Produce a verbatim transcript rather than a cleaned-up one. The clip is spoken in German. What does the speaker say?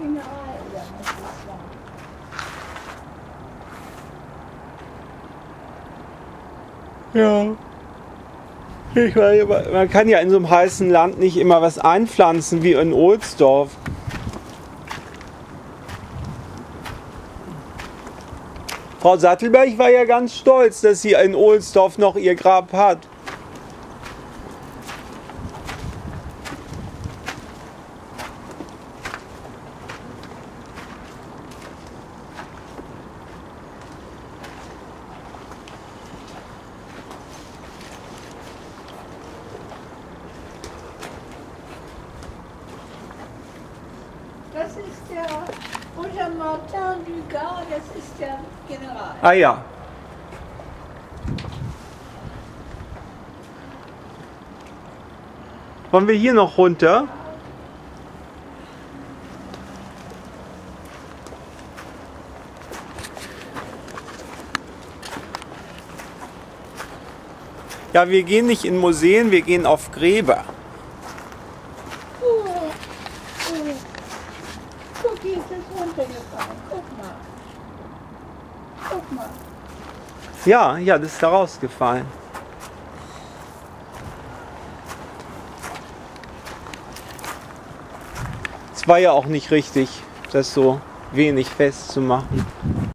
General, oder was das war. Ja. Ich meine, man kann ja in so einem heißen Land nicht immer was einpflanzen wie in Ohlsdorf. Frau Sattelberg war ja ganz stolz, dass sie in Ohlsdorf noch ihr Grab hat. Das ist der Roger-Martin du Gard, das ist der General. Ah ja. Wollen wir hier noch runter? Ja, wir gehen nicht in Museen, wir gehen auf Gräber. Oh, oh. Guck, hier ist es runtergefallen. Guck mal. Guck mal. Ja, ja, das ist da rausgefallen. Es war ja auch nicht richtig, das so wenig festzumachen.